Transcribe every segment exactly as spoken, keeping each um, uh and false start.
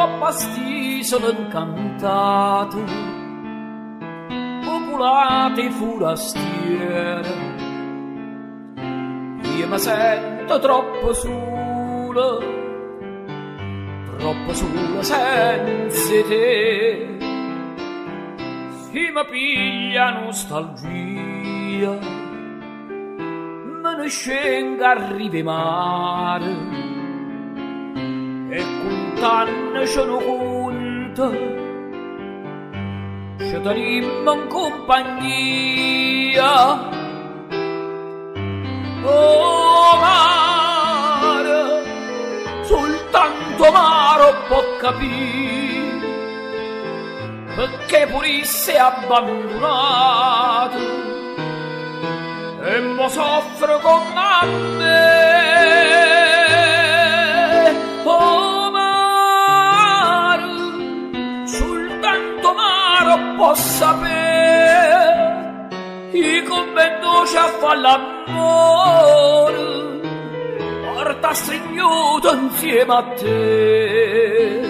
Coppasti sono incantato, popolate forastiere. Io mi sento troppo sola, troppo sola senza te. Si mi piglia nostalgia, me ne scenga a rive mare, e contanne sono conta, ci tenemmo in compagnia. Oh mare, soltanto mare può capire, perché pure sei abbandonato e mo soffro con me. Oh mare, soltanto mare può sapere i convento ci fa l'amore, porta stringuto insieme a te.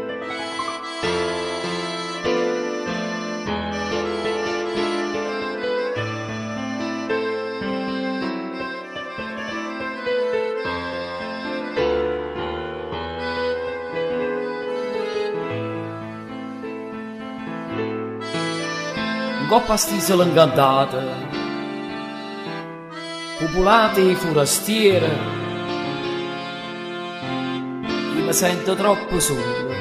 Coppasti sono incantate, popolate forastiere. Io mi sento troppo solo,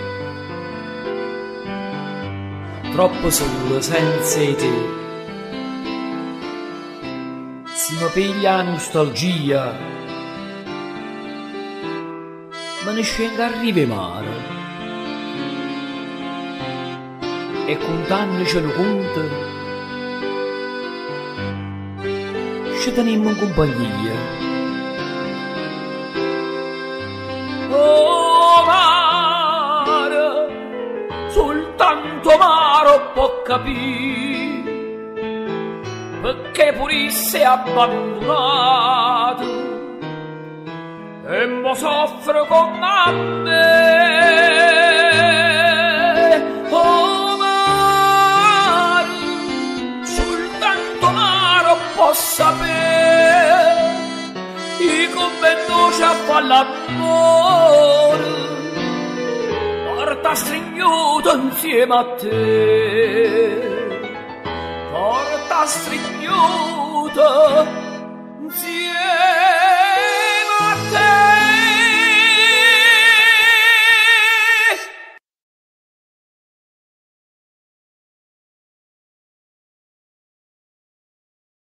troppo solo senza te. Si mi piglia la nostalgia, me ne scenga a rive mare, e contanne ce ne conta, ci tenemmo in compagnia. Oh mare, soltanto mare può capire, perché pure sei abbandonato e mo soffro con me. Oh mare, soltanto mare può sapere i convento ci fa l'amore, porta stringuto insieme a te, porta stringuto